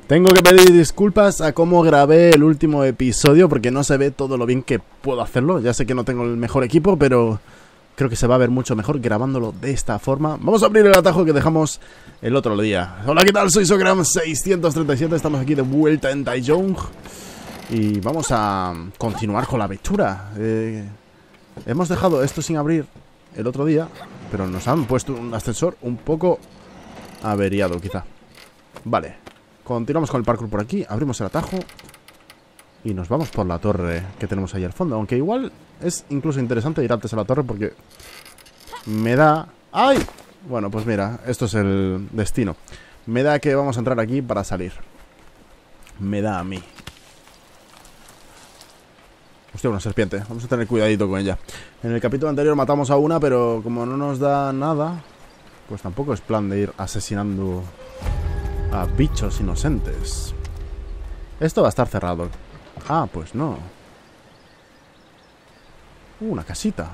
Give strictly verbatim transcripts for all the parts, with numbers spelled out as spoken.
Tengo que pedir disculpas a cómo grabé el último episodio porque no se ve todo lo bien que puedo hacerlo. Ya sé que no tengo el mejor equipo, pero creo que se va a ver mucho mejor grabándolo de esta forma. Vamos a abrir el atajo que dejamos el otro día. Hola, ¿qué tal? Soy Sogram seiscientos treinta y siete. Estamos aquí de vuelta en Daijong. Y vamos a continuar con la aventura. Eh, hemos dejado esto sin abrir el otro día, pero nos han puesto un ascensor un poco averiado, quizá. Vale. Continuamos con el parkour por aquí, abrimos el atajo y nos vamos por la torre que tenemos ahí al fondo. Aunque igual es incluso interesante ir antes a la torre porque me da... ¡Ay! Bueno, pues mira, esto es el destino. Me da que vamos a entrar aquí para salir. Me da a mí. Hostia, una serpiente. Vamos a tener cuidadito con ella. En el capítulo anterior matamos a una, pero como no nos da nada, pues tampoco es plan de ir asesinando a bichos inocentes. Esto va a estar cerrado. Ah, pues no. Uh, una casita.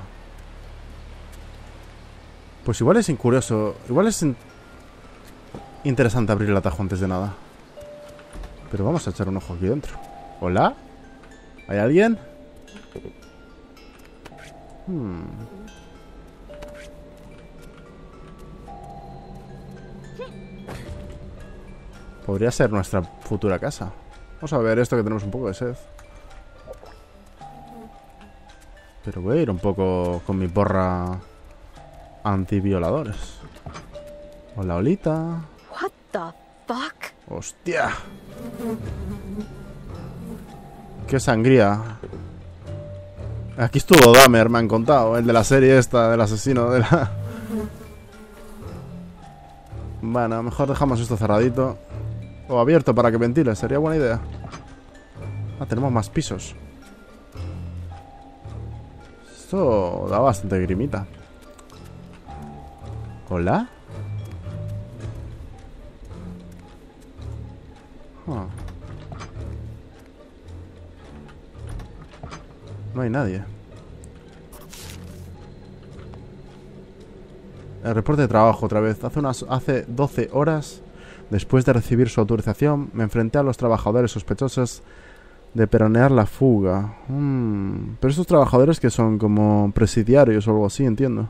Pues igual es incurioso. Igual es in interesante abrir el atajo antes de nada. Pero vamos a echar un ojo aquí dentro. ¿Hola? ¿Hay alguien? Hmm. Podría ser nuestra futura casa. Vamos a ver esto, que tenemos un poco de sed. Pero voy a ir un poco con mi porra antivioladores. Hola, Olita. What the fuck? Hostia. Qué sangría. Aquí estuvo Dahmer, me han contado. El de la serie esta, del asesino de la... Bueno, mejor dejamos esto cerradito. O abierto para que ventile, sería buena idea. Ah, tenemos más pisos. Esto da bastante grimita. ¿Hola? Ah. No hay nadie. El reporte de trabajo otra vez. Hace unas hace doce horas, después de recibir su autorización, me enfrenté a los trabajadores sospechosos de planear la fuga. Hmm. Pero estos trabajadores que son como presidiarios o algo así, entiendo.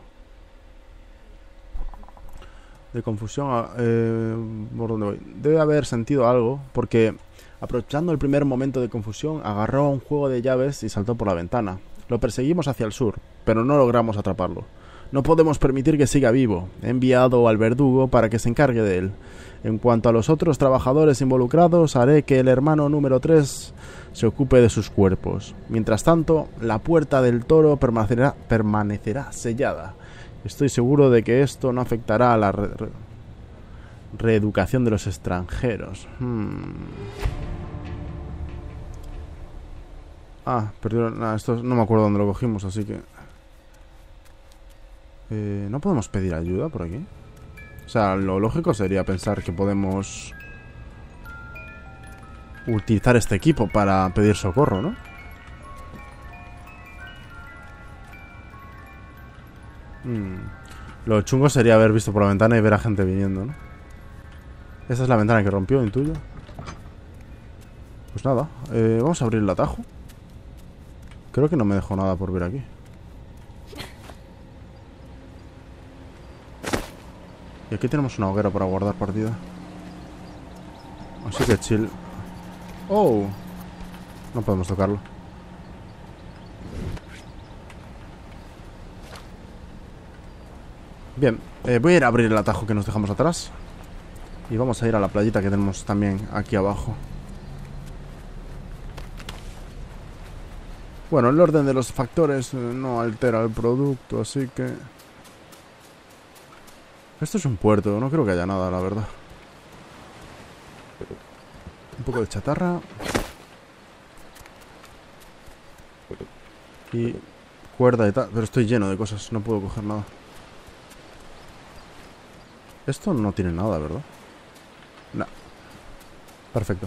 De confusión, eh, ¿por dónde voy? Debe haber sentido algo, porque aprovechando el primer momento de confusión, agarró un juego de llaves y saltó por la ventana. Lo perseguimos hacia el sur, pero no logramos atraparlo. No podemos permitir que siga vivo. He enviado al verdugo para que se encargue de él. En cuanto a los otros trabajadores involucrados, haré que el hermano número tres se ocupe de sus cuerpos. Mientras tanto, la puerta del toro permanecerá, permanecerá sellada. Estoy seguro de que esto no afectará a la re re reeducación de los extranjeros. Hmm. Ah, perdón, nah, esto no me acuerdo dónde lo cogimos, así que... Eh, ¿No podemos pedir ayuda por aquí? O sea, lo lógico sería pensar que podemos utilizar este equipo para pedir socorro, ¿no? Hmm. Lo chungo sería haber visto por la ventana y ver a gente viniendo, ¿no? Esa es la ventana que rompió, intuyo. Pues nada, eh, vamos a abrir el atajo. Creo que no me dejó nada por ver aquí. Y aquí tenemos una hoguera para guardar partida. Así que chill. Oh, no podemos tocarlo. Bien, eh, voy a ir a abrir el atajo que nos dejamos atrás. Y vamos a ir a la playita que tenemos también aquí abajo. Bueno, el orden de los factores no altera el producto, así que... Esto es un puerto, no creo que haya nada, la verdad. Un poco de chatarra. Y cuerda y tal. Pero estoy lleno de cosas, no puedo coger nada. Esto no tiene nada, ¿verdad? No. Perfecto.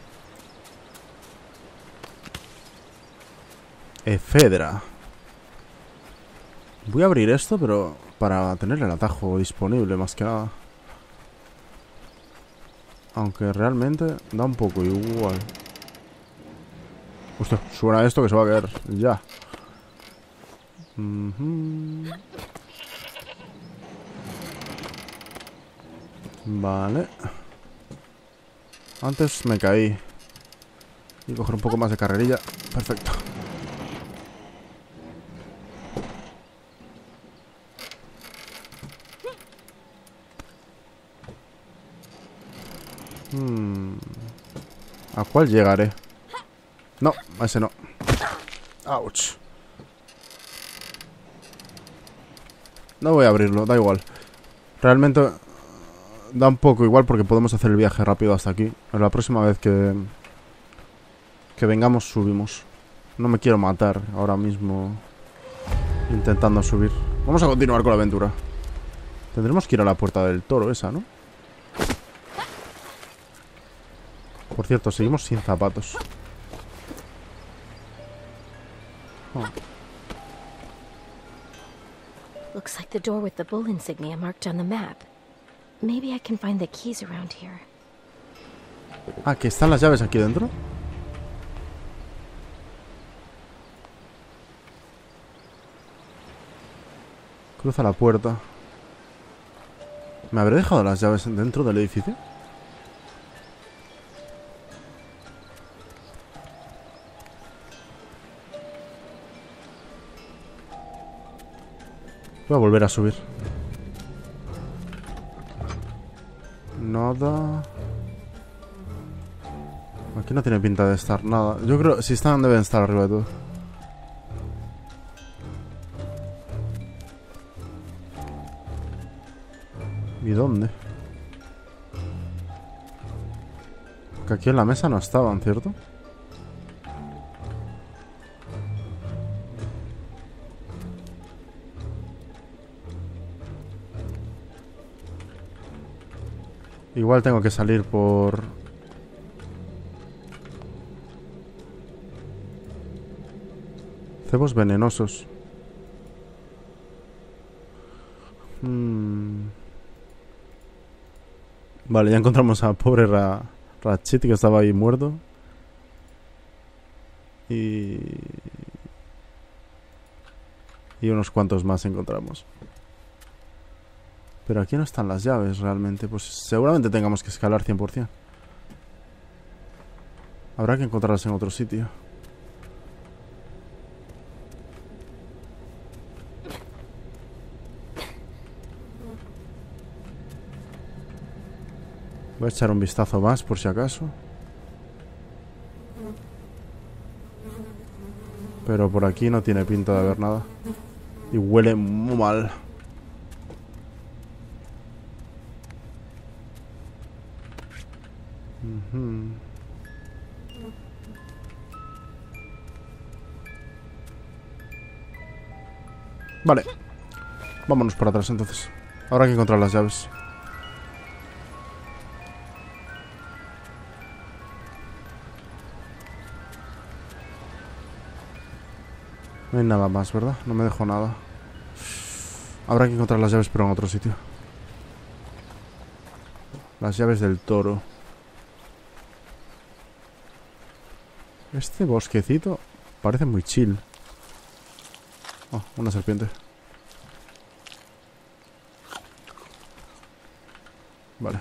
Efedra. Voy a abrir esto, pero para tener el atajo disponible más que nada. Aunque realmente da un poco igual. Hostia, suena esto que se va a caer ya. Uh-huh. Vale. Antes me caí. Y coger un poco más de carrerilla. Perfecto. Hmm. ¿A cuál llegaré? No, a ese no. Ouch. No voy a abrirlo, da igual. Realmente da un poco igual porque podemos hacer el viaje rápido hasta aquí. La próxima vez que que vengamos subimos. No me quiero matar ahora mismo intentando subir. Vamos a continuar con la aventura. Tendremos que ir a la puerta del toro esa, ¿no? Por cierto, seguimos sin zapatos. Oh. Looks like the door with the bull insignia marked on the map. Maybe I can find the keys around here. Ah, ¿que están las llaves aquí dentro? Cruza la puerta. ¿Me habré dejado las llaves dentro del edificio? Voy a volver a subir. Nada. Aquí no tiene pinta de estar nada. Yo creo que si están deben estar arriba de todo. ¿Y dónde? Que aquí en la mesa no estaban, ¿cierto? Igual tengo que salir por... Cebos venenosos. Hmm. Vale, ya encontramos a pobre Ra Ratchet que estaba ahí muerto. Y... Y unos cuantos más encontramos. Pero aquí no están las llaves realmente. Pues seguramente tengamos que escalar cien por cien. Habrá que encontrarlas en otro sitio. Voy a echar un vistazo más por si acaso. Pero por aquí no tiene pinta de haber nada. Y huele muy mal. Uh-huh. Vale. Vámonos para atrás entonces. Ahora hay que encontrar las llaves. No hay nada más, ¿verdad? No me dejo nada. Habrá que encontrar las llaves pero en otro sitio. Las llaves del toro. Este bosquecito parece muy chill. Oh, una serpiente. Vale.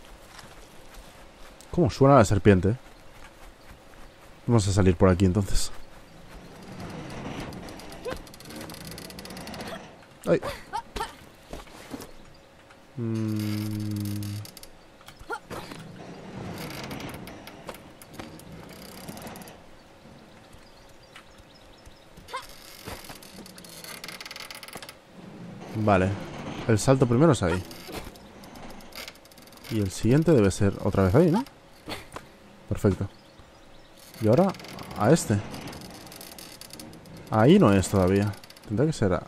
¿Cómo suena la serpiente? Vamos a salir por aquí entonces. Ay. Mm. Vale. El salto primero es ahí. Y el siguiente debe ser otra vez ahí, ¿no? Perfecto. Y ahora a este. Ahí no es todavía. Tendrá que ser a...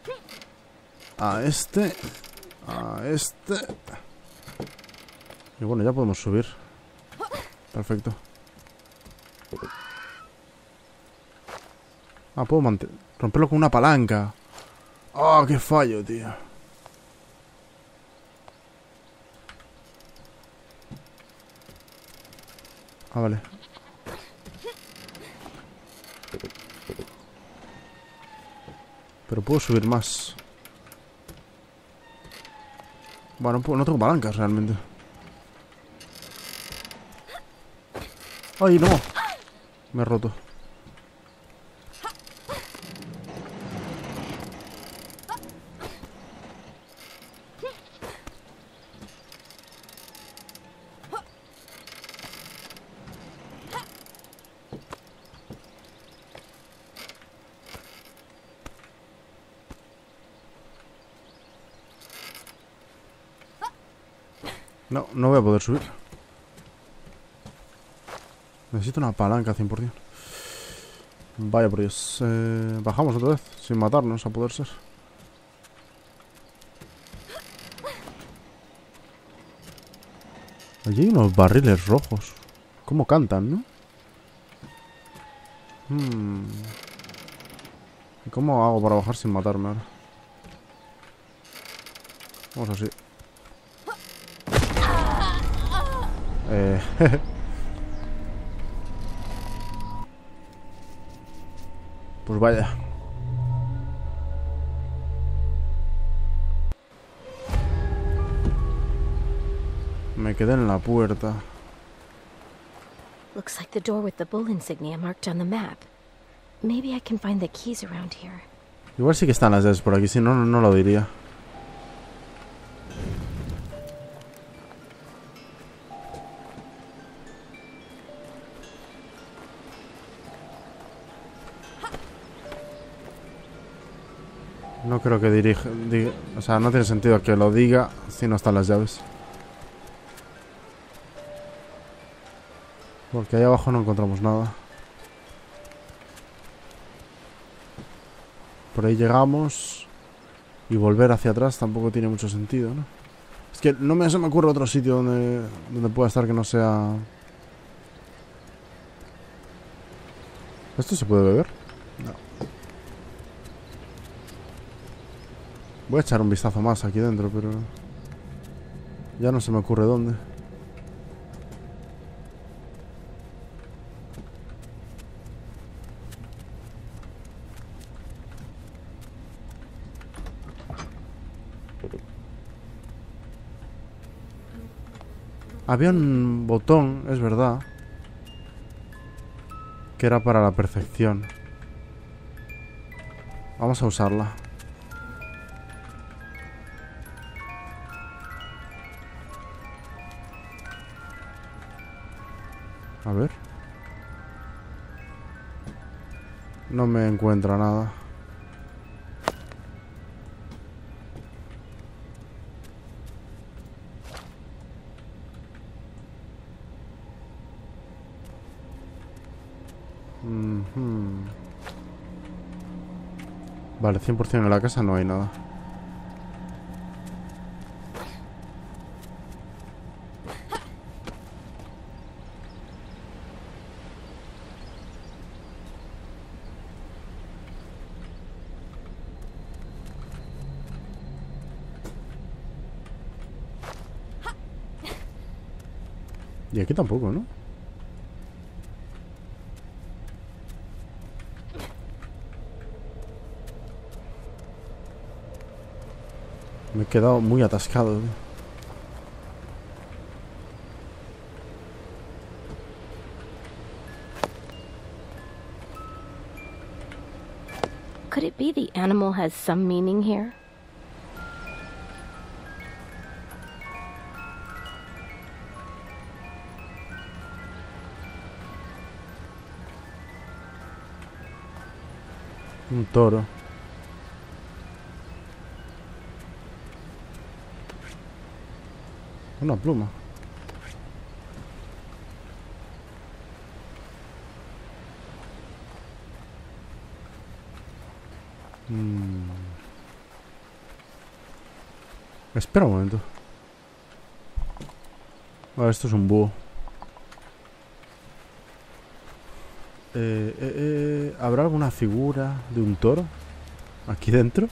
A este. A este. Y bueno, ya podemos subir. Perfecto. Ah, puedo mantener... Romperlo con una palanca. ¡Oh, qué fallo, tío! Ah, vale. Pero puedo subir más. Bueno, no tengo palancas realmente. ¡Ay, no! Me he roto. No, no voy a poder subir. Necesito una palanca cien por cien. Vaya por Dios. Eh, bajamos otra vez, sin matarnos, a poder ser. Allí hay unos barriles rojos. ¿Cómo cantan, no? Hmm. ¿Y cómo hago para bajar sin matarme ahora? Vamos así. Eh, pues vaya. Me quedé en la puerta. Looks like the door with the bull insignia marked on the map. Maybe I can find the keys around here. Igual sí que están las llaves por aquí, si no, no, no lo diría. No creo que dirija, diga, o sea, no tiene sentido que lo diga si no están las llaves. Porque ahí abajo no encontramos nada. Por ahí llegamos. Y volver hacia atrás tampoco tiene mucho sentido, ¿no? Es que no me, se me ocurre otro sitio donde, donde pueda estar que no sea... ¿Esto se puede beber? No. Voy a echar un vistazo más aquí dentro, pero... ya no se me ocurre dónde. Había un botón, es verdad, que era para la perfección. Vamos a usarla. A ver. No me encuentra nada. Mm-hmm. Vale, cien por cien en la casa no hay nada. Y aquí tampoco, ¿no? Me he quedado muy atascado, ¿eh? Could it be the animal has some meaning here? Un toro. Una pluma. Mm. Espera un momento. Vale, esto es un búho. Eh, eh, eh, ¿Habrá alguna figura de un toro aquí dentro?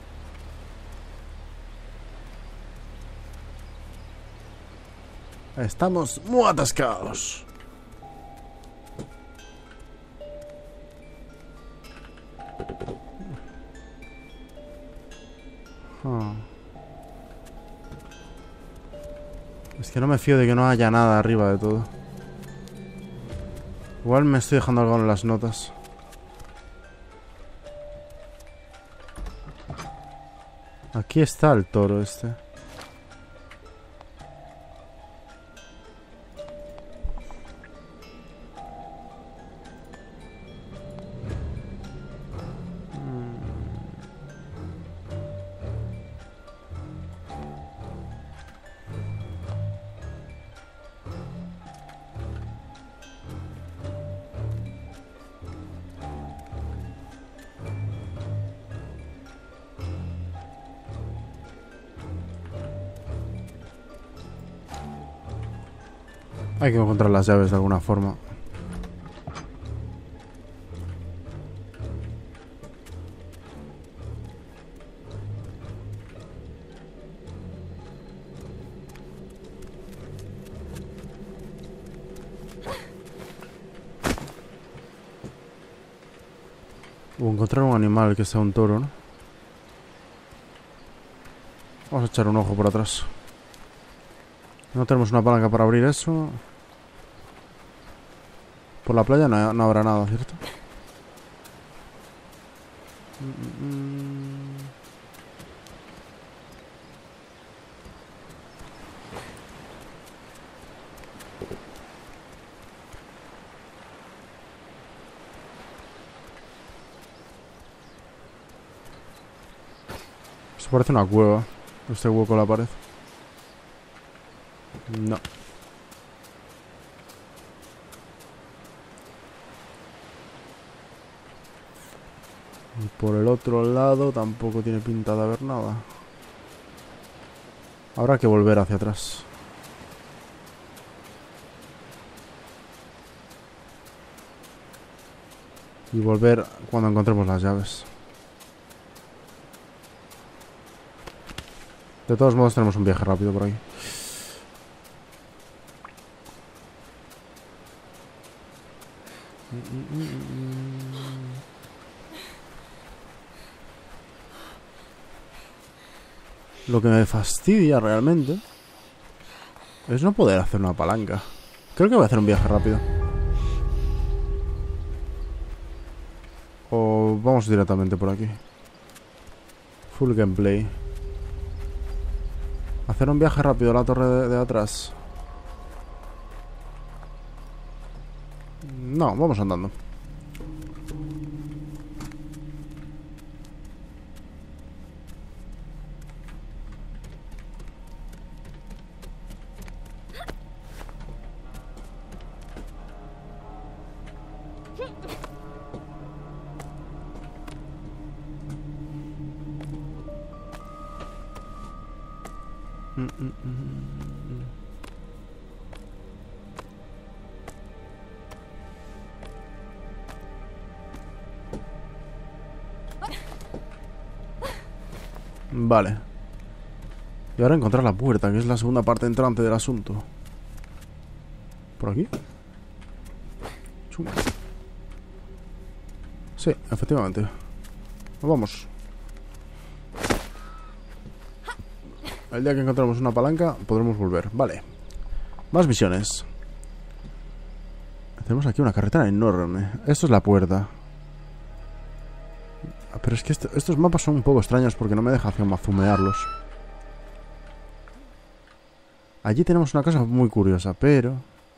Estamos muy atascados. Ah. Es que no me fío de que no haya nada arriba de todo. Igual me estoy dejando algo en las notas. Aquí está el toro este. Hay que encontrar las llaves de alguna forma. O encontrar un animal que sea un toro, ¿no? Vamos a echar un ojo por atrás. No tenemos una palanca para abrir eso. Por la playa no, no habrá nada, ¿cierto? Esto parece una cueva. Este hueco en la pared. No. Y por el otro lado tampoco tiene pinta de haber nada. Habrá que volver hacia atrás. Y volver cuando encontremos las llaves. De todos modos tenemos un viaje rápido por aquí. Lo que me fastidia realmente es no poder hacer una palanca. Creo que voy a hacer un viaje rápido. O vamos directamente por aquí. Full gameplay. Hacer un viaje rápido a la torre de, de atrás. No, vamos andando. Mm, mm, mm. Vale. Y ahora encontrar la puerta, que es la segunda parte entrante del asunto. ¿Por aquí? Chum. Sí, efectivamente. Nos vamos. El día que encontremos una palanca podremos volver. Vale. Más misiones. Tenemos aquí una carretera enorme. Esto es la puerta. Pero es que esto, estos mapas son un poco extraños porque no me deja zumearlos. Allí tenemos una cosa muy curiosa, pero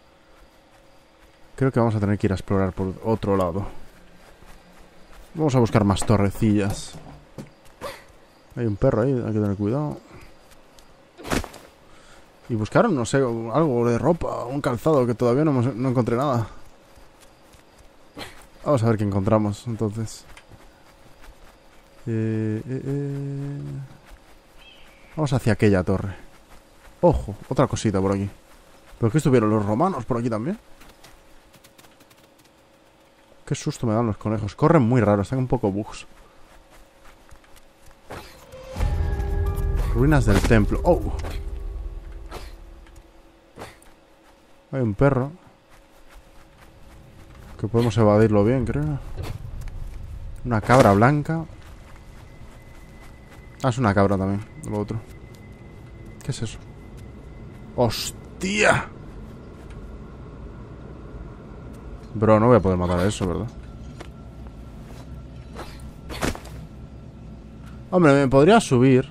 creo que vamos a tener que ir a explorar por otro lado. Vamos a buscar más torrecillas. Hay un perro ahí, hay que tener cuidado. Y buscaron, no sé, algo de ropa, un calzado, que todavía no, hemos, no encontré nada. Vamos a ver qué encontramos, entonces. Eh, eh, eh. Vamos hacia aquella torre. Ojo, otra cosita por aquí. ¿Pero qué estuvieron los romanos por aquí también? Qué susto me dan los conejos. Corren muy raros, están un poco bugs. Ruinas del templo. ¡Oh! Hay un perro. Que podemos evadirlo bien, creo. Una cabra blanca. Ah, es una cabra también, lo otro. ¿Qué es eso? ¡Hostia! Bro, no voy a poder matar a eso, ¿verdad? Hombre, me podría subir.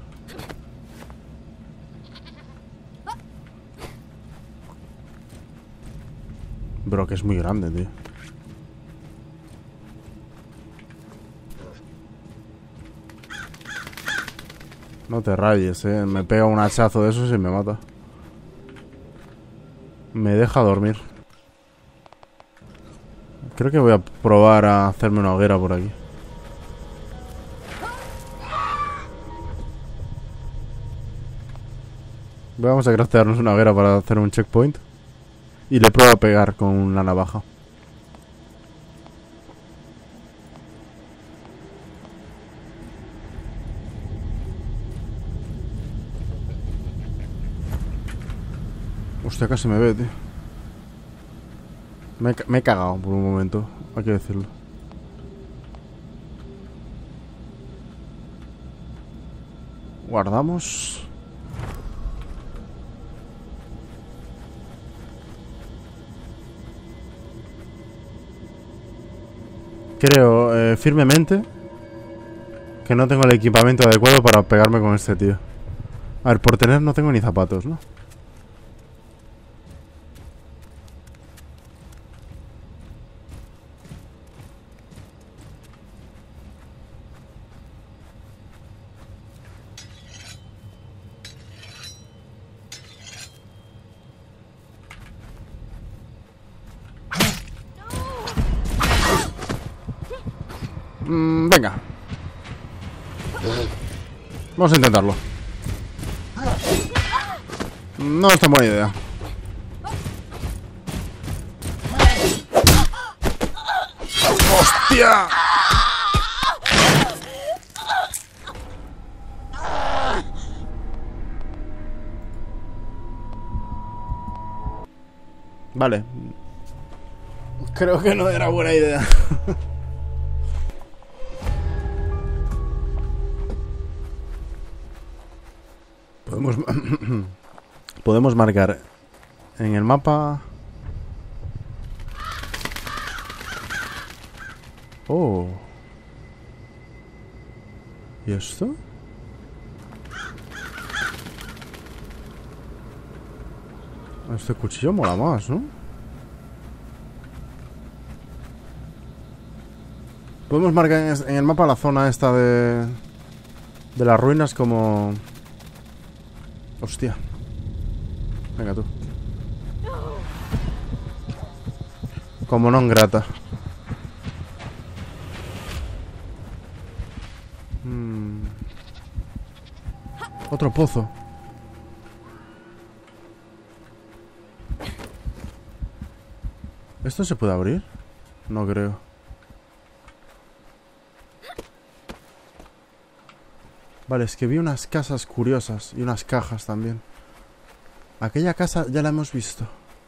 Bro, que es muy grande, tío. No te rayes, eh. Me pega un hachazo de esos y me mata. Me deja dormir. Creo que voy a probar a hacerme una hoguera por aquí. Vamos a craftearnos una hoguera para hacer un checkpoint. Y le pruebo a pegar con la navaja. Hostia, casi me ve, tío. Me, me he cagado por un momento, hay que decirlo. Guardamos. Creo eh, firmemente que no tengo el equipamiento adecuado para pegarme con este tío. A ver, por tener no tengo ni zapatos, ¿no? Mm, venga. Vamos a intentarlo. No es tan buena idea. ¡Hostia! Vale. Creo que no era buena idea. Podemos... Podemos marcar en el mapa... Oh. ¿Y esto? Este cuchillo mola más, ¿no? Podemos marcar en el mapa la zona esta de... de las ruinas como... Hostia. Venga tú. Como non grata. Hmm. Otro pozo. ¿Esto se puede abrir? No creo. Vale, es que vi unas casas curiosas y unas cajas también. Aquella casa ya la hemos visto.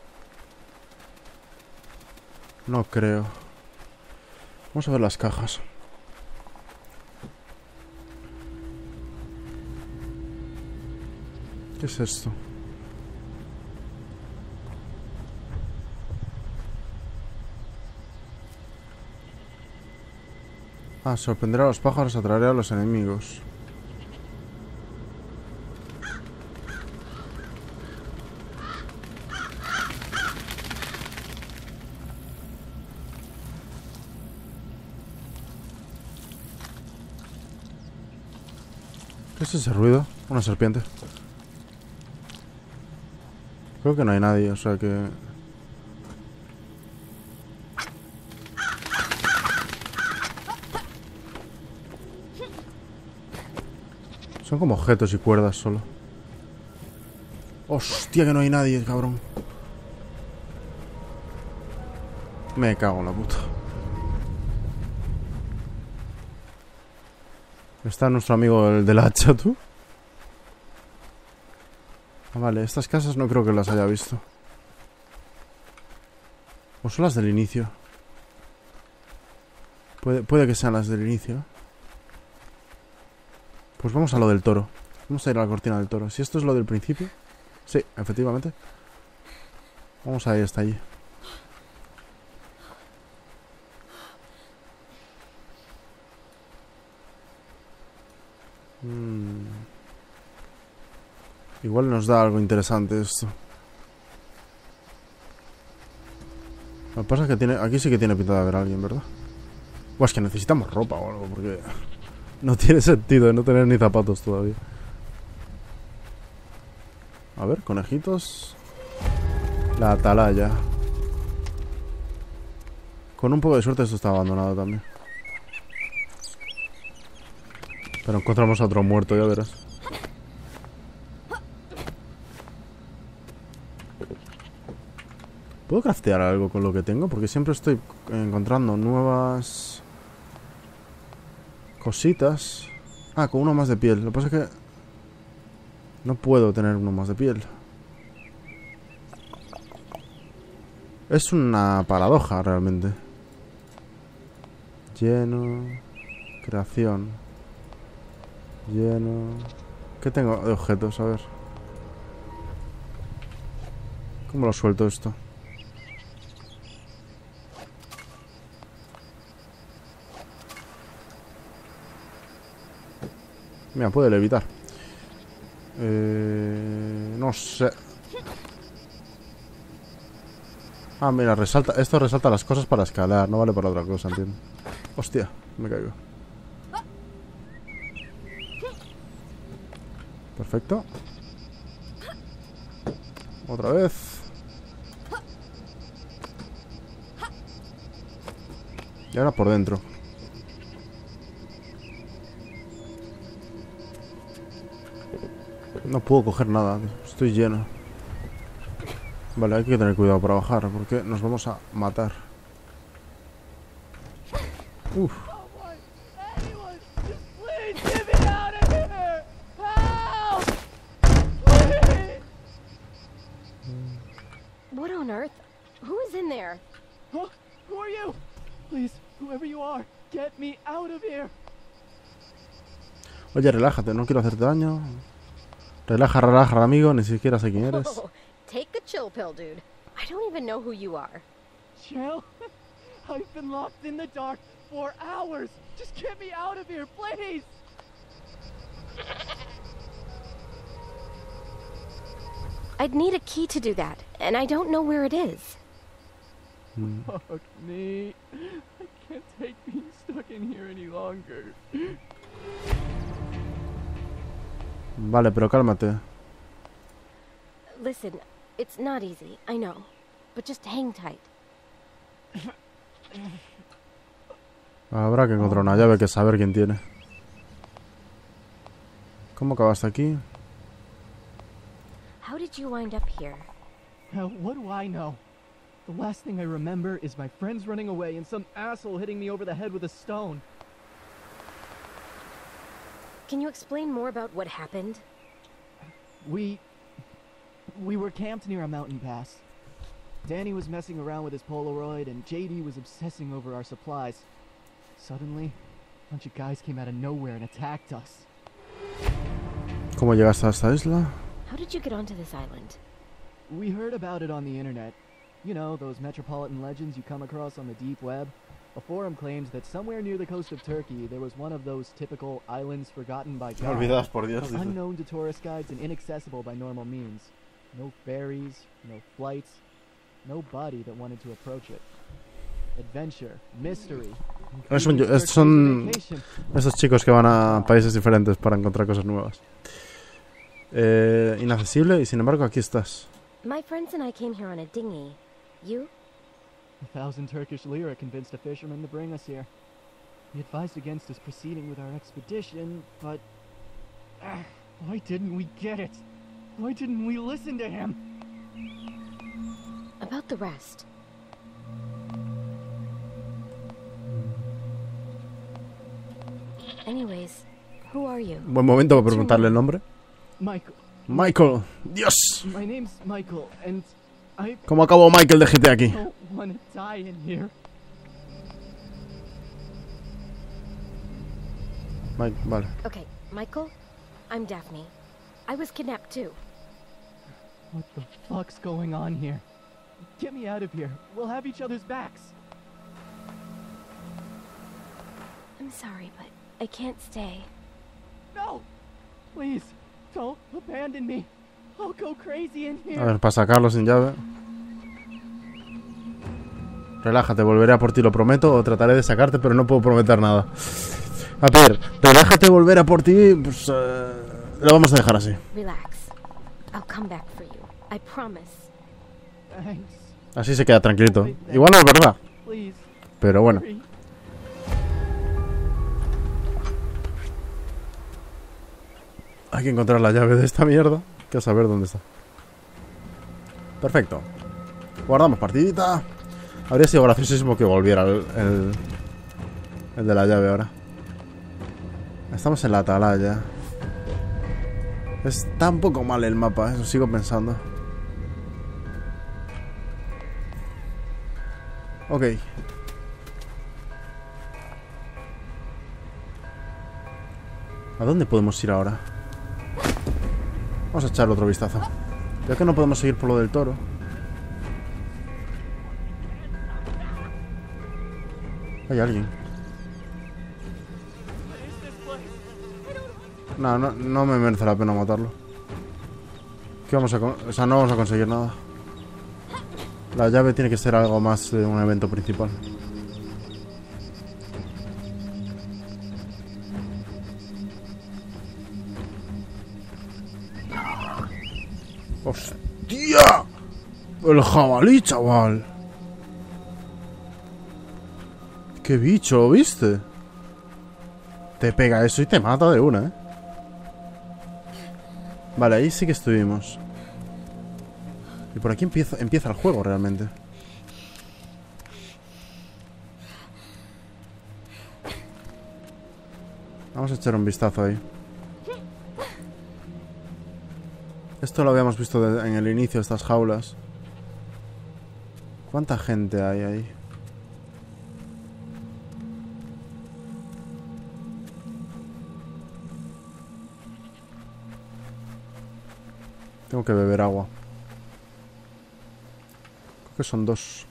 No creo. Vamos a ver las cajas. ¿Qué es esto? Ah, sorprenderá a los pájaros, atraerá a los enemigos. ¿Qué es ese ruido? Una serpiente. Creo que no hay nadie, o sea que... Son como objetos y cuerdas solo. Hostia, que no hay nadie, cabrón. Me cago en la puta. Está nuestro amigo el del hacha, tú. Ah, vale, estas casas no creo que las haya visto. O son las del inicio. Puede, puede que sean las del inicio. Pues vamos a lo del toro. Vamos a ir a la cortina del toro. Si esto es lo del principio. Sí, efectivamente. Vamos a ir hasta allí. Hmm. Igual nos da algo interesante esto. Lo que pasa es que tiene... Aquí sí que tiene pinta de haber alguien, ¿verdad? Buah, es que necesitamos ropa o algo, porque... No tiene sentido de no tener ni zapatos todavía. A ver, conejitos. La atalaya. Con un poco de suerte esto está abandonado también. Pero encontramos a otro muerto, ya verás. ¿Puedo craftear algo con lo que tengo? Porque siempre estoy encontrando nuevas cositas. Ah, con uno más de piel. Lo que pasa es que no puedo tener uno más de piel. Es una paradoja realmente. Lleno. Creación. Lleno. ¿Qué tengo de objetos? A ver. ¿Cómo lo suelto esto? Mira, puede levitar. Eh, no sé. Ah, mira, resalta. Esto resalta las cosas para escalar. No vale para otra cosa, entiendo. Hostia, me caigo. Perfecto. Otra vez. Y ahora por dentro. No puedo coger nada, estoy lleno. Vale, hay que tener cuidado para bajar, porque nos vamos a matar. Uf. What on earth? Who is in there? Huh? Who are you? Please, whoever you are, get me out of here. Oye, relájate, no quiero hacerte daño. Relaja, relaja, amigo, ni siquiera sé quién eres. Oh, take the chill pill, dude. I don't even know who you are. Chill? I've been locked in the dark for hours. Just get me out of here, please. I'd need a key to do that, and I don't know where it is. Mm. Fuck me. I can't take being stuck in here any longer. Vale, pero cálmate. Listen, it's not easy, I know. But just hang tight. Habrá que encontrar una llave que saber quién tiene. ¿Cómo acabaste aquí? How did you wind up here? Hell, what do I know? The last thing I remember is my friends running away and some asshole hitting me over the head with a stone. Can you explain more about what happened? We... We were camped near a mountain pass. Danny was messing around with his Polaroid and J D was obsessing over our supplies. Suddenly, a bunch of guys came out of nowhere and attacked us. ¿Cómo llegaste a esta isla? How did you get onto this island? We heard about it on the internet. You know, those metropolitan legends you come across on the deep web. A forum claims that somewhere near the coast of Turkey there was one of those typical islands forgotten by God. Olvidadas por Dios. Unknown to tourist guides and inaccessible by normal means. No ferries, no flights, nobody that wanted to approach it. Adventure, mystery. Es un, estos son estos chicos que van a países diferentes para encontrar cosas nuevas. Eh, inaccesible y sin embargo aquí estás. My friends and I came here on a dinghy. You? A thousand Turkish lira convinced a fisherman to bring us here. He advised against us proceeding with our expedition, but... Uh, why didn't we get it? Why didn't we listen to him? About the rest. Anyways, who are you? Buen momento para preguntarle el nombre. Michael. Michael. Dios. My name's Michael, and I ¿Cómo acabó Michael de G T A aquí? don't want to die in here. Mike, vale. Okay, Michael, I'm Daphne. I was kidnapped too. What the fuck's going on here? Get me out of here. We'll have each other's backs. I'm sorry, but I can't stay. No! Please, don't abandon me. I'll go crazy in A here. ver, para sacarlo sin llave. Relájate, volveré a por ti, lo prometo. O trataré de sacarte, pero no puedo prometer nada. A ver, relájate, volveré a por ti. Pues uh, lo vamos a dejar así. Relax. I'll come back for you. I promise. Thanks. Así se queda tranquilito. Igual no es verdad, Please. pero bueno. Hurry. Hay que encontrar la llave de esta mierda. Que a saber dónde está. Perfecto. Guardamos partidita. Habría sido graciosísimo que volviera el, el, el de la llave ahora. Estamos en la atalaya. Está un poco mal el mapa, eso sigo pensando. Ok. ¿A dónde podemos ir ahora? Vamos a echarle otro vistazo. Ya que no podemos seguir por lo del toro. Hay alguien. No, no, no me merece la pena matarlo. ¿Qué vamos a con- o sea, no vamos a conseguir nada. La llave tiene que ser algo más de un evento principal. ¡Hostia! El jabalí, chaval. ¡Qué bicho! ¿Lo viste? Te pega eso y te mata de una, ¿eh? Vale, ahí sí que estuvimos. Y por aquí empieza, empieza el juego realmente. Vamos a echar un vistazo ahí. Esto lo habíamos visto de- en el inicio de estas jaulas. ¿Cuánta gente hay ahí? Tengo que beber agua. Creo que son dos.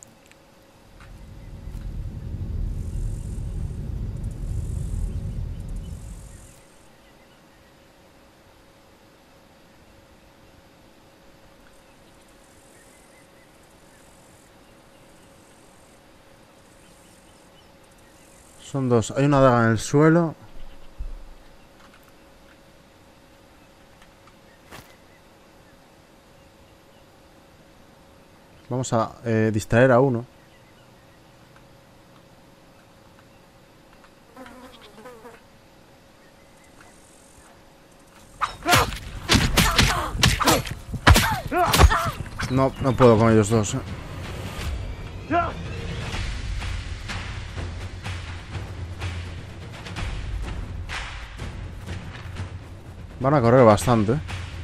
Son dos. Hay una daga en el suelo. Vamos a eh, distraer a uno. No, no puedo con ellos dos. eh. Van a correr bastante.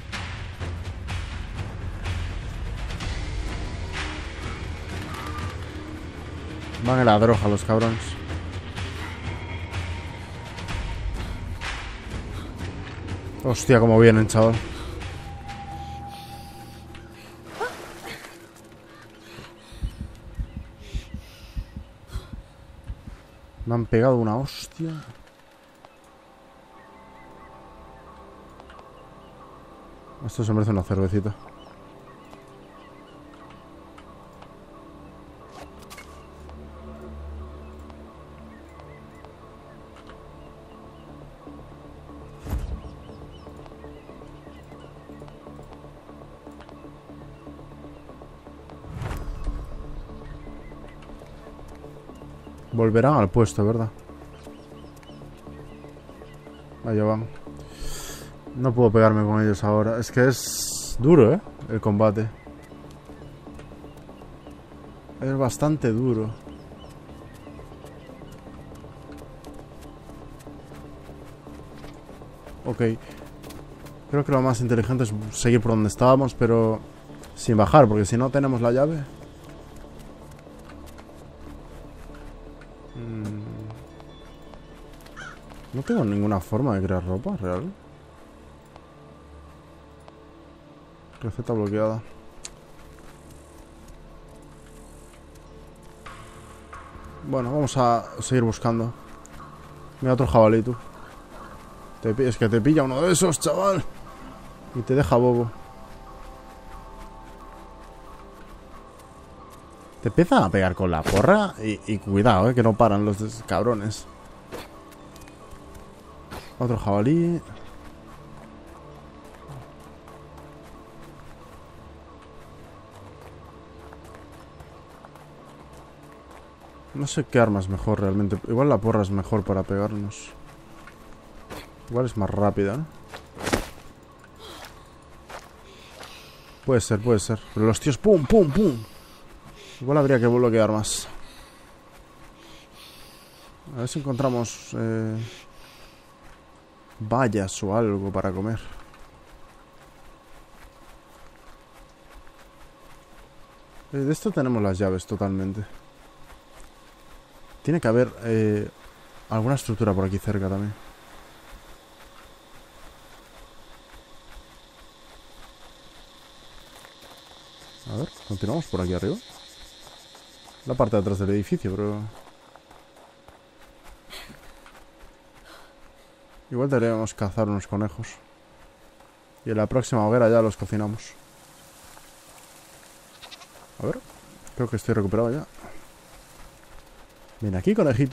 Van en la droga los cabrones. Hostia, cómo vienen, chaval. Me han pegado una hostia. Esto se merece una cervecita. Volverán al puesto, ¿verdad? Allá van. No puedo pegarme con ellos ahora. Es que es duro, ¿eh? El combate. Es bastante duro. Ok. Creo que lo más inteligente es seguir por donde estábamos, pero sin bajar, porque si no tenemos la llave. No tengo ninguna forma de crear ropa real. Receta bloqueada. Bueno, vamos a seguir buscando. Mira otro jabalí, tú. Te, es que te pilla uno de esos, chaval. Y te deja bobo. Te empiezan a pegar con la porra. Y, y cuidado, eh, que no paran los des cabrones. Otro jabalí. No sé qué arma es mejor realmente. Igual la porra es mejor para pegarnos. Igual es más rápida, ¿no? Puede ser, puede ser. Pero los tíos, pum, pum, pum. Igual habría que bloquear más. A ver si encontramos eh, bayas o algo para comer. Eh, de esto tenemos las llaves totalmente. Tiene que haber eh, alguna estructura por aquí cerca también. A ver, continuamos por aquí arriba. La parte de atrás del edificio, pero... igual deberíamos cazar unos conejos. Y en la próxima hoguera ya los cocinamos. A ver, creo que estoy recuperado ya. Ven aquí, conejito.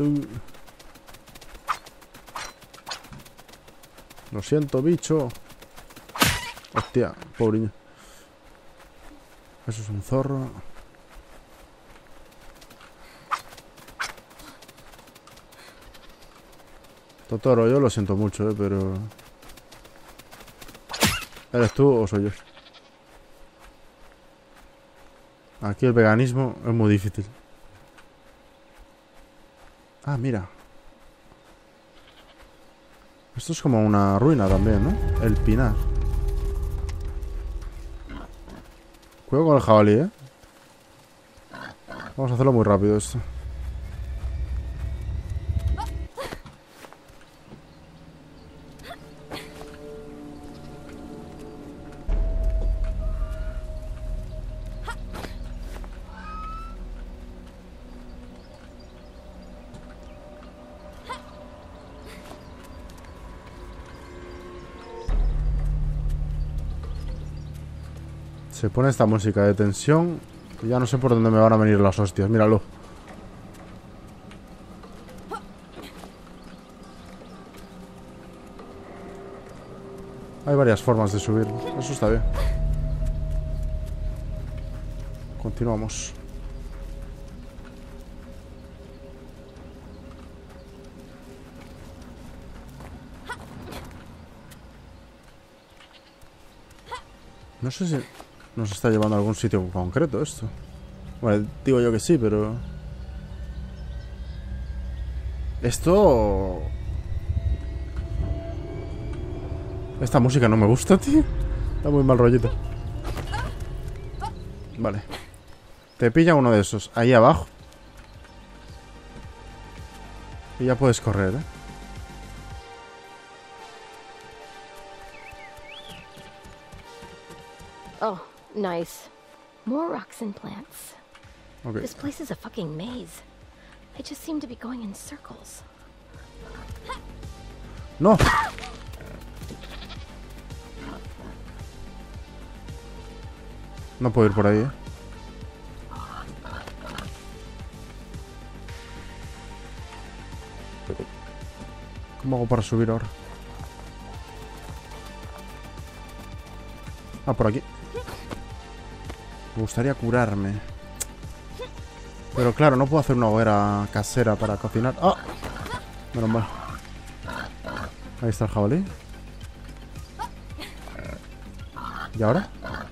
Lo siento, bicho. Hostia, pobre. Eso es un zorro. Totoro, yo lo siento mucho, eh, pero... ¿eres tú o soy yo? Aquí el veganismo es muy difícil. Ah, mira. Esto es como una ruina también, ¿no? El pinar. Cuidado con el jabalí, ¿eh? Vamos a hacerlo muy rápido esto. Se pone esta música de tensión y ya no sé por dónde me van a venir las hostias. Míralo. Hay varias formas de subir. Eso está bien. Continuamos. No sé si nos está llevando a algún sitio concreto esto. Bueno, digo yo que sí, pero... esto... esta música no me gusta, tío. Está muy mal rollito. Vale. Te pilla uno de esos. Ahí abajo. Y ya puedes correr, ¿eh? Oh, nice. More rocks and plants. Okay. This place is a fucking maze. I just seem to be going in circles. ¡No! No puedo ir por ahí, ¿eh? ¿Cómo hago para subir ahora? Ah, por aquí. Me gustaría curarme. Pero claro, no puedo hacer una hoguera casera para cocinar. ¡Ah! Menos mal. Ahí está el jabalí. ¿Y ahora?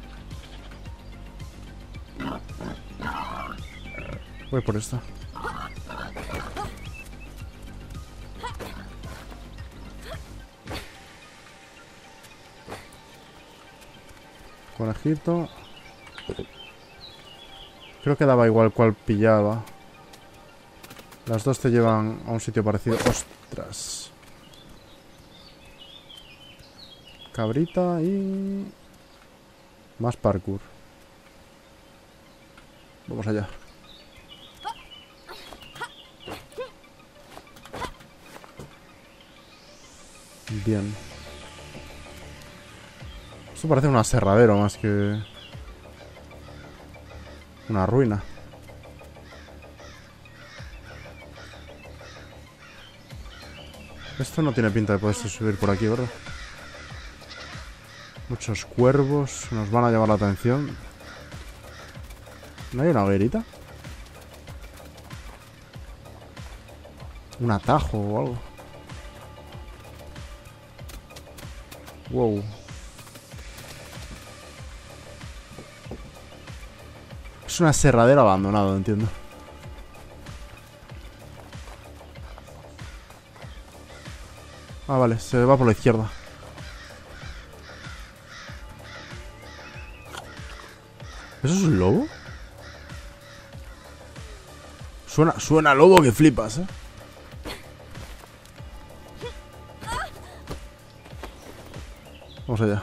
Voy por esta. Conejito. Creo que daba igual cuál pillaba. Las dos te llevan a un sitio parecido. ¡Ostras! Cabrita y... más parkour. Vamos allá. Bien. Esto parece un aserradero más que... una ruina. Esto no tiene pinta de poderse subir por aquí, ¿verdad? Muchos cuervos nos van a llamar la atención. ¿No hay una hoguerita? Un atajo o algo. Wow. Es un aserradero abandonado, entiendo. Ah, vale, se va por la izquierda. ¿Eso es un lobo? Suena, suena a lobo que flipas, ¿eh? Vamos allá.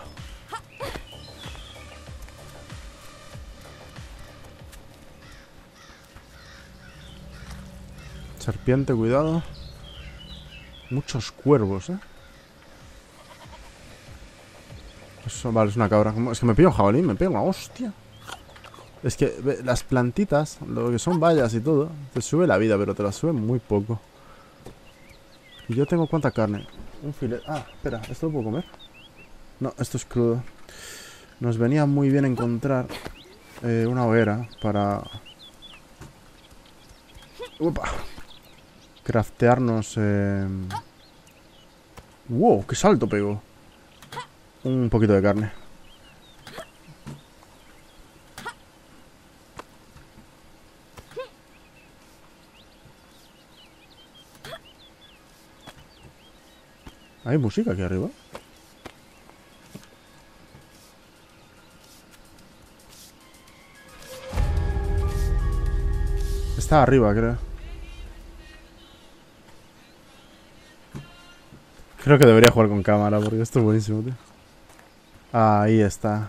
Serpiente, cuidado. Muchos cuervos, ¿eh? Eso, vale, es una cabra. Es que me pillo un jabalí, me pego una hostia. Es que ve, las plantitas, lo que son bayas y todo, te sube la vida, pero te la sube muy poco. Y yo tengo cuánta carne. Un filete. Ah, espera, ¿esto lo puedo comer? No, esto es crudo. Nos venía muy bien encontrar eh, una hoguera para... Upa. Craftearnos... Eh... ¡Wow! ¡Qué salto pegó! Un poquito de carne. ¿Hay música aquí arriba? Está arriba, creo. Creo que debería jugar con cámara porque esto es buenísimo, tío. Ahí está.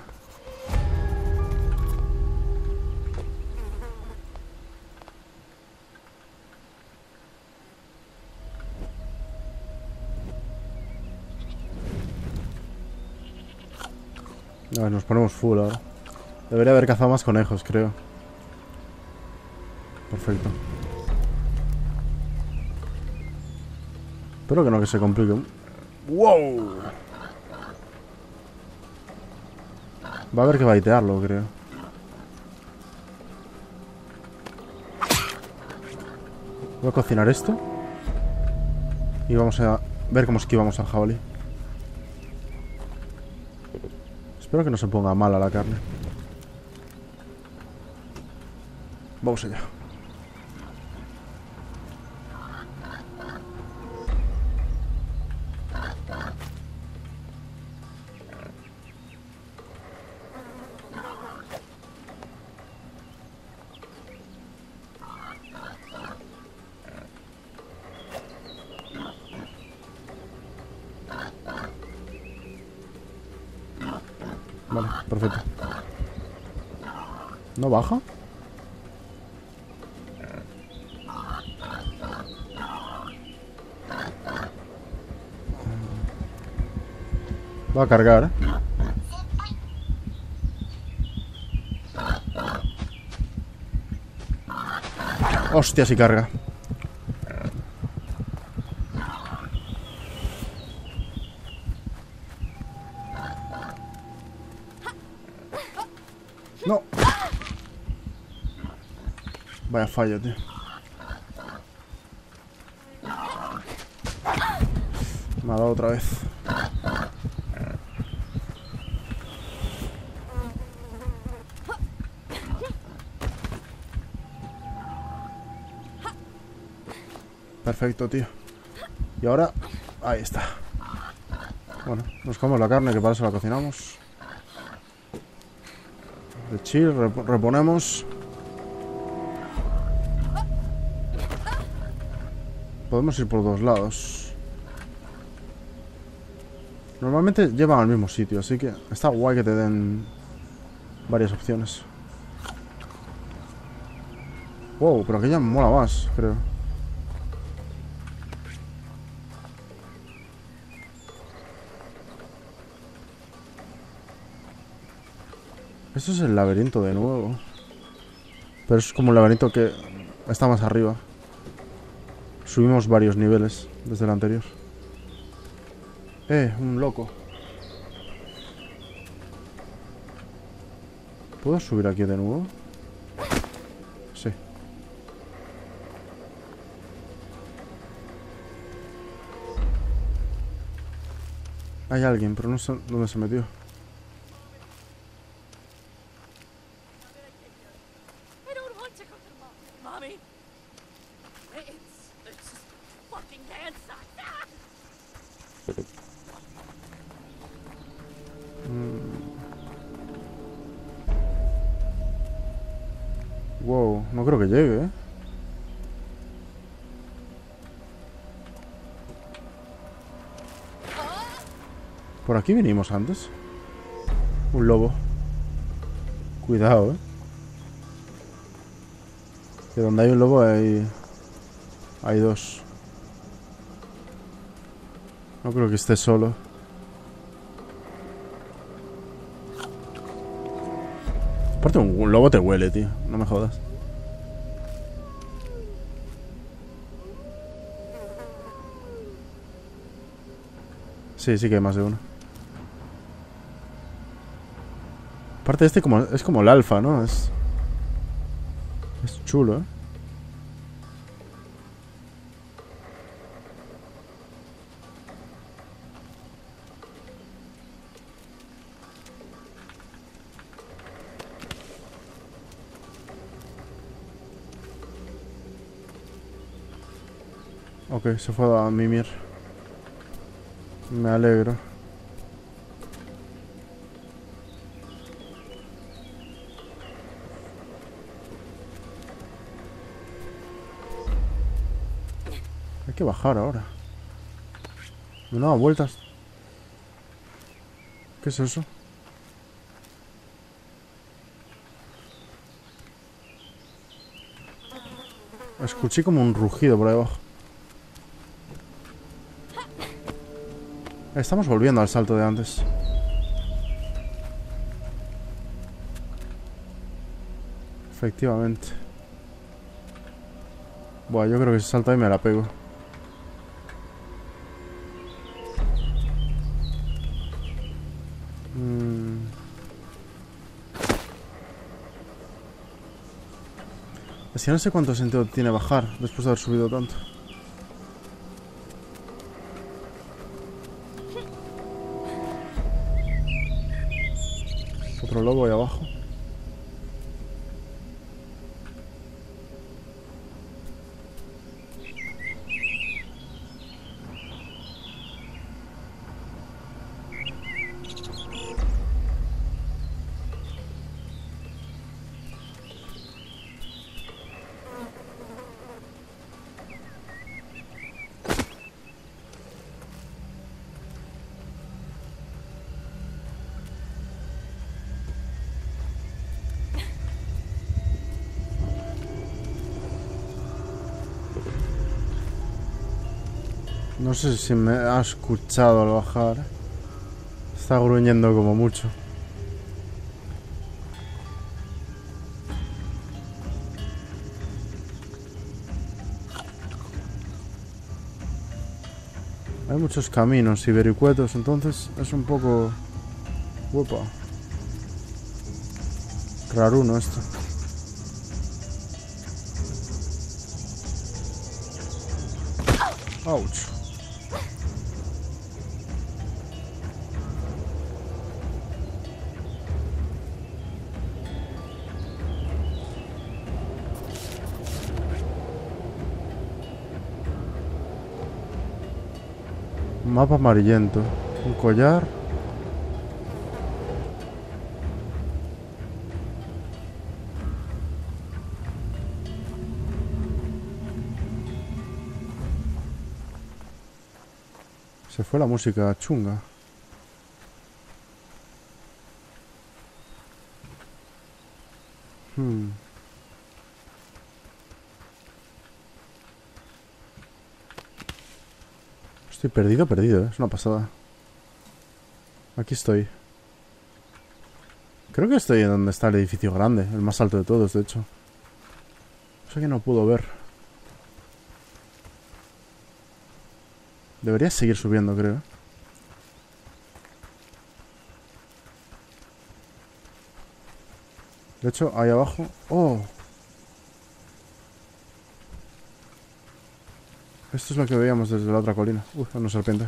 A ver, nos ponemos full ahora. Debería haber cazado más conejos, creo. Perfecto. Espero que no que se complique. ¡Wow! Va a haber que baitearlo, creo. Voy a cocinar esto. Y vamos a ver cómo esquivamos al jabalí. Espero que no se ponga mala la carne. Vamos allá. Vale, perfecto. ¿No baja? Va a cargar, ¿eh? Hostia, si carga. No. Vaya fallo, tío. Me ha dado otra vez. Perfecto, tío. Y ahora... ahí está. Bueno, nos comemos la carne, que para eso la cocinamos. De chill, rep reponemos. Podemos ir por dos lados. Normalmente llevan al mismo sitio, así que está guay que te den varias opciones. Wow, pero aquella mola más, creo. Esto es el laberinto de nuevo. Pero es como un laberinto que está más arriba. Subimos varios niveles desde el anterior. Eh, un loco. ¿Puedo subir aquí de nuevo? Sí. Hay alguien, pero no sé dónde se metió. I don't want to go to mom. Mommy. It's it's just fucking hand sucks. Ah! Wow, no creo que llegue, ¿eh? Por aquí vinimos antes. Un lobo. Cuidado, ¿eh? Que donde hay un lobo hay... Hay dos. No creo que esté solo. Aparte, un, un lobo te huele, tío. No me jodas. Sí, sí que hay más de uno. Aparte, este como, es como el alfa, ¿no? Es... Es chulo, ¿eh? Ok, se fue a mimir. Me alegro. Hay que bajar ahora. No da vueltas. ¿Qué es eso? Escuché como un rugido por ahí abajo. Estamos volviendo al salto de antes. Efectivamente. Buah, yo creo que si salto ahí me la pego. Mm. Es que no sé cuánto sentido tiene bajar después de haber subido tanto. Otro lobo ahí abajo. No sé si me ha escuchado al bajar. Está gruñendo como mucho. Hay muchos caminos y vericuetos, entonces es un poco... Upa. Raruno esto. Ouch. Mapa amarillento. Un collar. Se fue la música chunga. Estoy perdido, perdido, ¿eh? Es una pasada. Aquí estoy. Creo que estoy en donde está el edificio grande, el más alto de todos, de hecho. No sé que no puedo ver. Debería seguir subiendo, creo. De hecho, ahí abajo... ¡Oh! Esto es lo que veíamos desde la otra colina. Uf, una serpiente.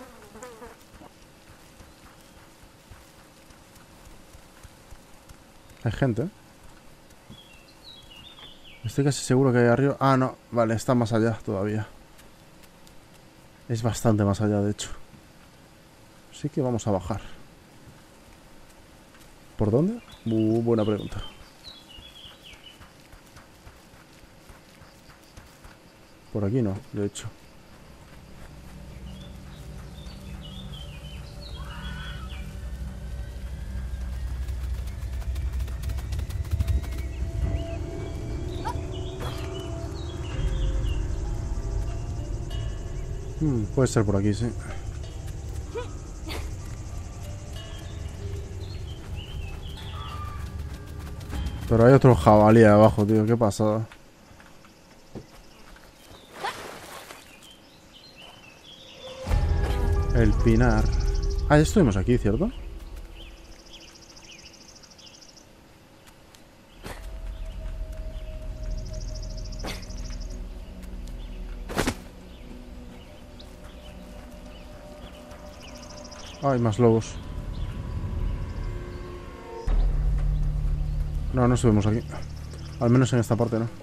Hay gente, ¿eh? Estoy casi seguro que hay arriba... Ah, no. Vale, está más allá todavía. Es bastante más allá, de hecho. Así que vamos a bajar. ¿Por dónde? Uh, buena pregunta. Por aquí no, de hecho. Hmm, puede ser por aquí, sí. Pero hay otro jabalí abajo, tío. Qué pasada. El pinar. Ah, ya estuvimos aquí, ¿cierto? Ah, hay más lobos. No, no subimos aquí. Al menos en esta parte, ¿no?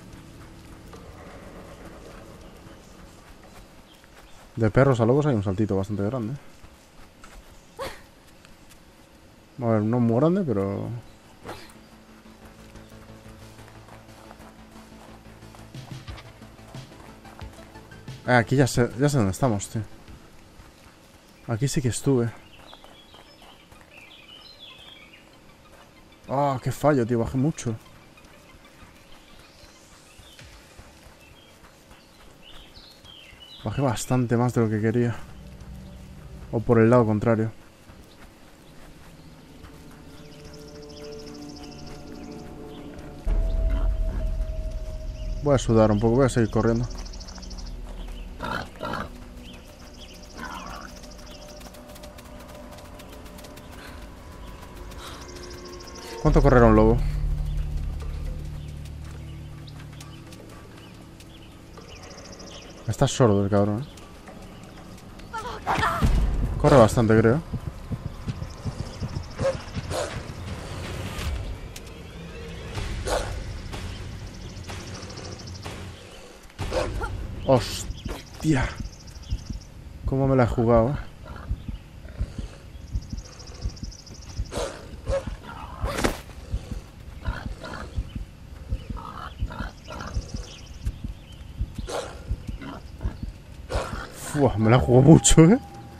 De perros a lobos hay un saltito bastante grande. A ver, no muy grande, pero... Ah, aquí ya sé, ya sé dónde estamos, tío. Aquí sí que estuve. Ah, oh, qué fallo, tío. Bajé mucho. Bajé bastante más de lo que quería. O por el lado contrario. Voy a sudar un poco. Voy a seguir corriendo. ¿Cuánto correrá un lobo? Está sordo el cabrón, ¿eh? Corre bastante, creo. Hostia. ¿Cómo me la he jugado, eh? Uf, me la jugó mucho, ¿eh?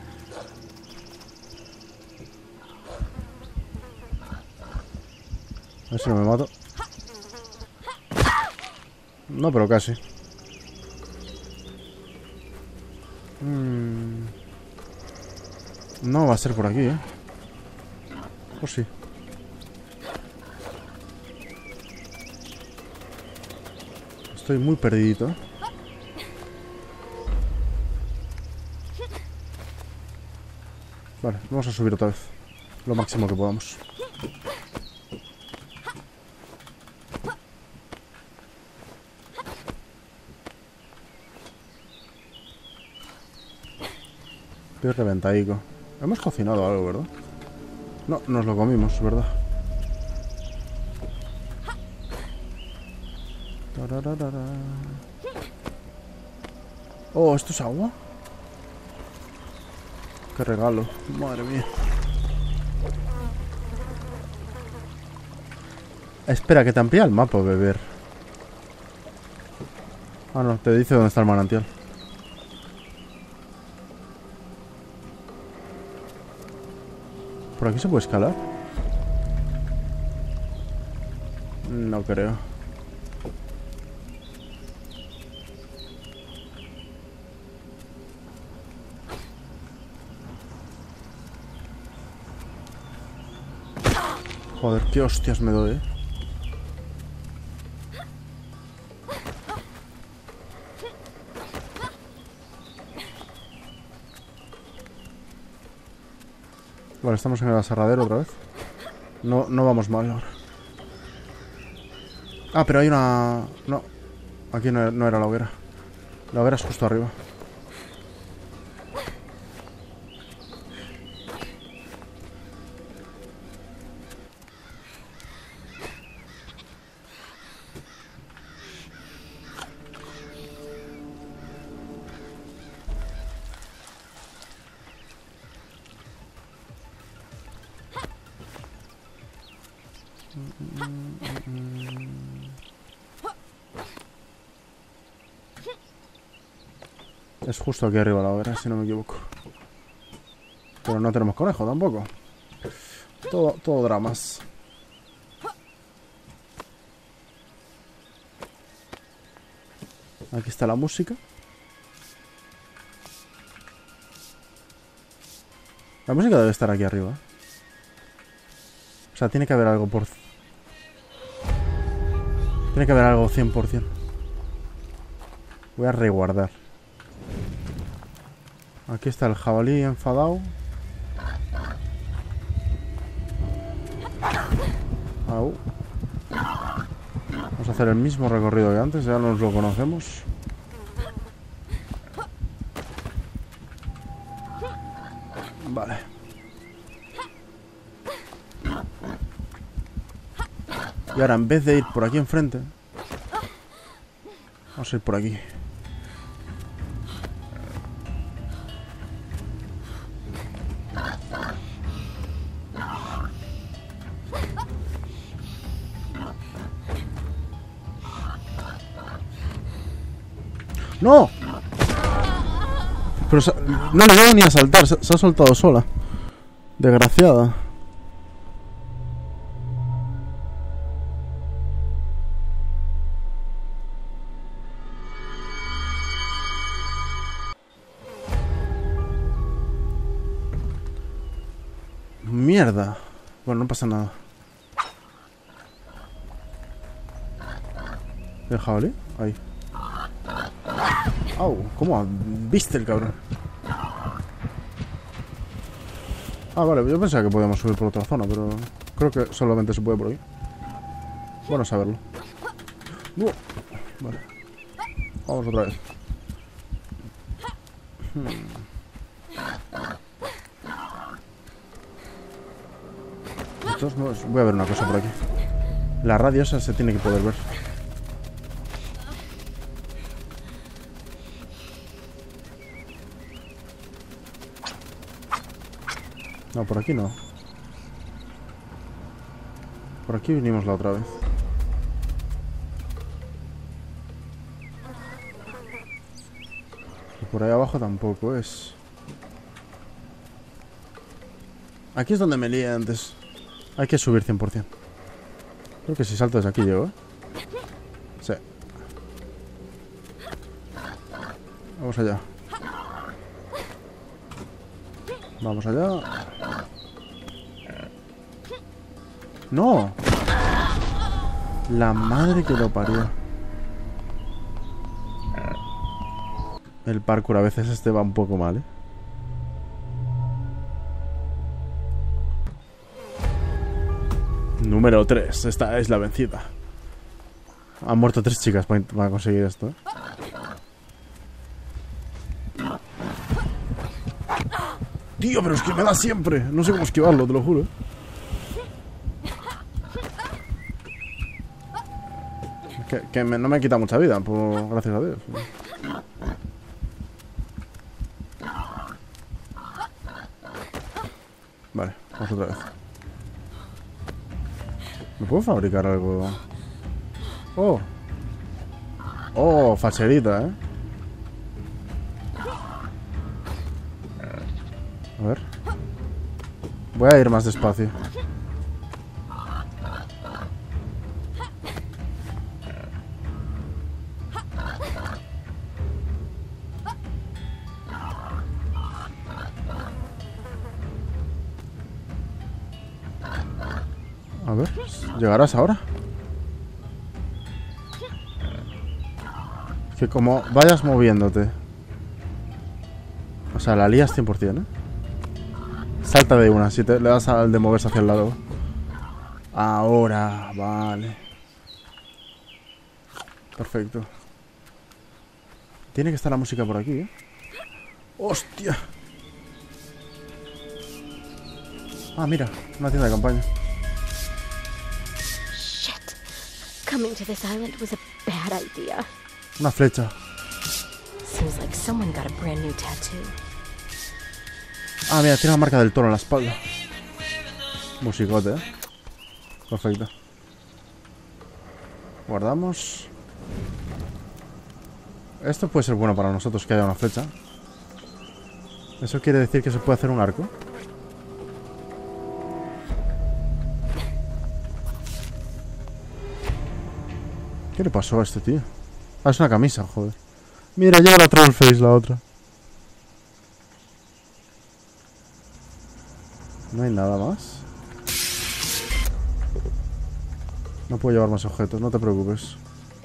A ver si no me mato. No, pero casi. Mm. No va a ser por aquí, ¿eh? O sí. Estoy muy perdidito. Vale, vamos a subir otra vez. Lo máximo que podamos. Estoy reventadico. Hemos cocinado algo, ¿verdad? No, nos lo comimos, ¿verdad? Oh, ¿esto es agua? Qué regalo, madre mía. Espera, que te amplía el mapa, beber. Ah, no, te dice dónde está el manantial. ¿Por aquí se puede escalar? No creo. Joder, qué hostias me doy, eh. Vale, estamos en el aserradero otra vez. No, no vamos mal ahora. Ah, pero hay una... No, aquí no, no era la hoguera. La hoguera es justo arriba. Es justo aquí arriba la hoguera, si no me equivoco. Pero no tenemos conejo tampoco. Todo, todo dramas. Aquí está la música. La música debe estar aquí arriba. O sea, tiene que haber algo por... Tiene que haber algo cien por cien. Voy a reguardar. Aquí está el jabalí enfadado. Au. Vamos a hacer el mismo recorrido que antes, ya nos lo conocemos. Vale. Y ahora, en vez de ir por aquí enfrente, vamos a ir por aquí. ¡No! Pero no le he dado ni a saltar, se, se ha soltado sola. Desgraciada. Mierda. Bueno, no pasa nada. ¿El jabalí? Ahí. Au, ¿cómo viste el cabrón? Ah, vale, yo pensaba que podíamos subir por otra zona, pero creo que solamente se puede por aquí. Bueno saberlo. Uh, vale. Vamos otra vez. Hmm. De todos modos, voy a ver una cosa por aquí. La radio esa se tiene que poder ver. No, por aquí no. Por aquí vinimos la otra vez. Y por ahí abajo tampoco es. Aquí es donde me lié antes. Hay que subir cien por cien. Creo que si salto desde aquí llego, ¿eh? Sí. Vamos allá. Vamos allá. ¡No! La madre que lo parió. El parkour a veces este va un poco mal, ¿eh? Número tres. Esta es la vencida. Han muerto tres chicas para, para conseguir esto, ¿eh? Tío, pero es que me da siempre. No sé cómo esquivarlo, te lo juro. Que, que me, no me quita mucha vida, por, gracias a Dios. Vale, vamos otra vez. ¿Me puedo fabricar algo? Oh. Oh, facherita, ¿eh? A ver. Voy a ir más despacio. A ver, ¿llegarás ahora? Es que como vayas moviéndote, o sea, la lías cien por cien, ¿eh? Salta de una, si te, le das al de moverse hacia el lado. Ahora, vale. Perfecto. Tiene que estar la música por aquí, ¿eh? ¡Hostia! Ah, mira, una tienda de campaña. Shit. Coming to this island was a bad idea. Una flecha. Seems like someone got a brand new tattoo. Ah, mira, tiene la marca del toro en la espalda. Musicote, ¿eh? Perfecto. Guardamos. Esto puede ser bueno para nosotros, que haya una flecha. Eso quiere decir que se puede hacer un arco. ¿Qué le pasó a este tío? Ah, es una camisa, joder. Mira, lleva la Trollface, la otra. No hay nada más. No puedo llevar más objetos, no te preocupes.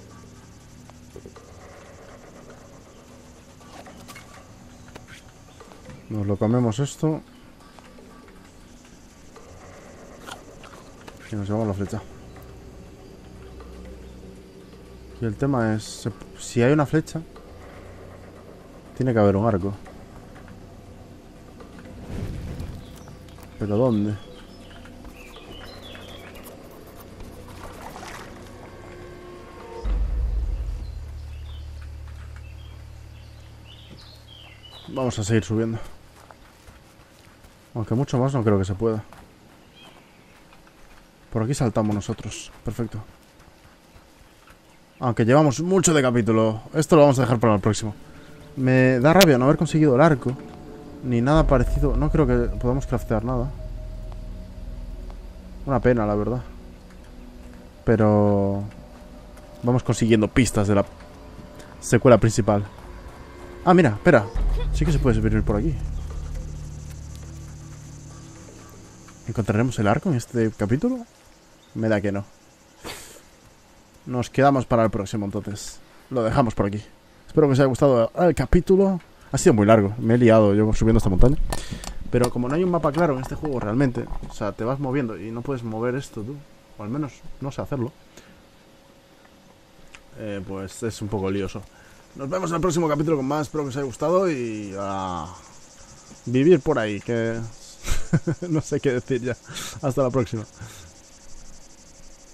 Nos lo comemos esto. Y nos llevamos la flecha. Y el tema es, si hay una flecha, tiene que haber un arco. ¿Pero dónde? Vamos a seguir subiendo. Aunque mucho más no creo que se pueda. Por aquí saltamos nosotros. Perfecto. Aunque llevamos mucho de capítulo. Esto lo vamos a dejar para el próximo. Me da rabia no haber conseguido el arco. Ni nada parecido. No creo que podamos craftear nada. Una pena, la verdad. Pero vamos consiguiendo pistas de la secuela principal. Ah, mira, espera. Sí que se puede subir por aquí. ¿Encontraremos el arco en este capítulo? Me da que no. Nos quedamos para el próximo, entonces. Lo dejamos por aquí. Espero que os haya gustado el capítulo. Ha sido muy largo. Me he liado yo subiendo esta montaña. Pero como no hay un mapa claro en este juego realmente, o sea, te vas moviendo y no puedes mover esto tú. O al menos no sé hacerlo. Eh, pues es un poco lioso. Nos vemos en el próximo capítulo con más. Espero que os haya gustado y a vivir por ahí, que no sé qué decir ya. Hasta la próxima.